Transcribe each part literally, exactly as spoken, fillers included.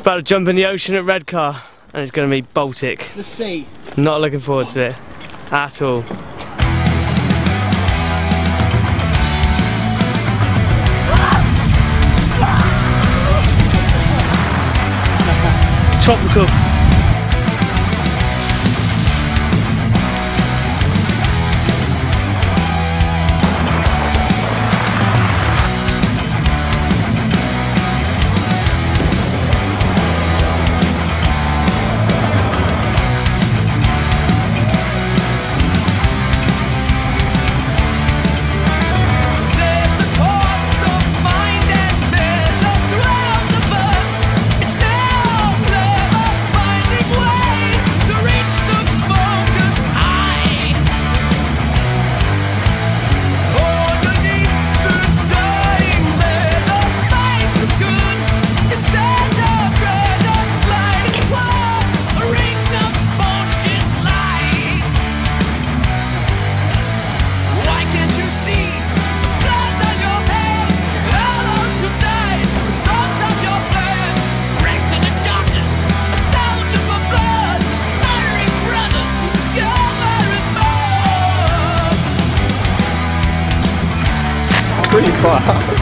about to jump in the ocean at Redcar, and it's going to be Baltic. The sea. Not looking forward to it at all. Tropical. Pretty far.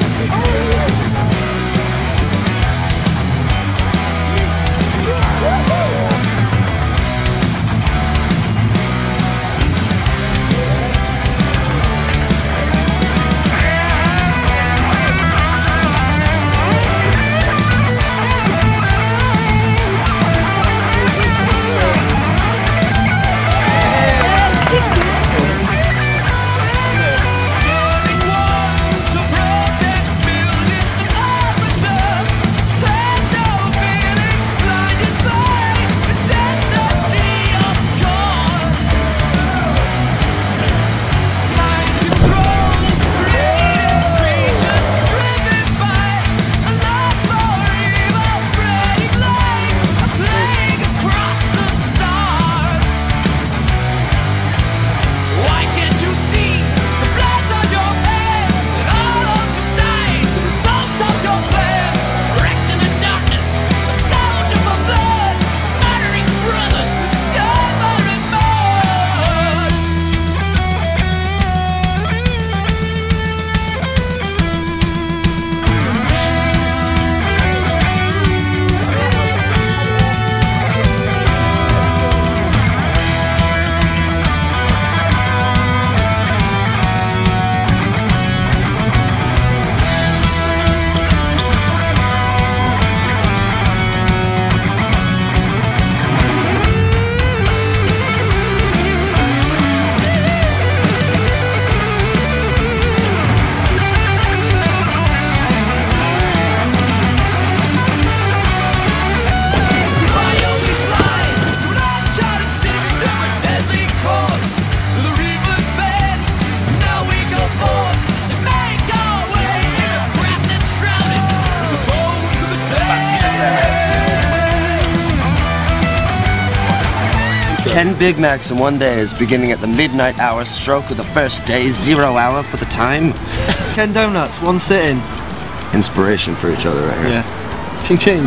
Ten Big Macs in one day is beginning at the midnight hour stroke of the first day, zero hour for the time. Ten donuts, one sitting. Inspiration for each other right here. Yeah. Ching ching.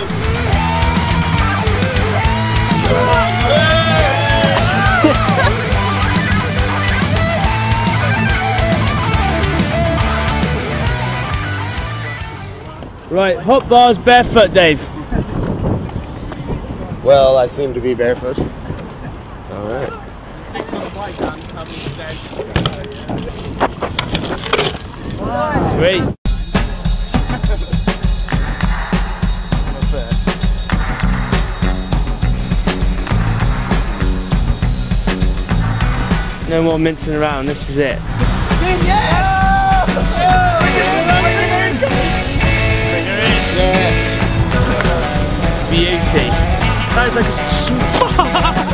Right, hot bars barefoot, Dave. Well, I seem to be barefoot. All right. Six on the bike and coming dead. Sweet. No more mincing around, this is it. Yes. Beauty. That is like a